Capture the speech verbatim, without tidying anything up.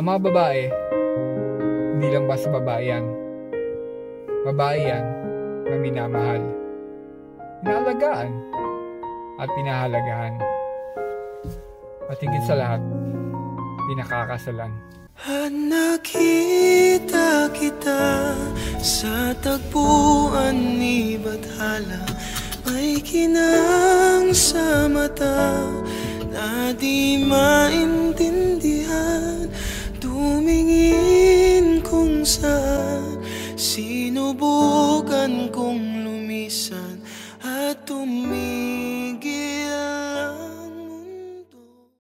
mga babae, hindi lang basta babae yan. Babae yan na minamahal, inaalagaan, at pinahalagahan. At higit sa lahat, pinakakasalan. At nakita kita sa tagpuan ni Bathala, may kinang sa mata na di maintindihan. Tumingin kung saan, sinubukan kong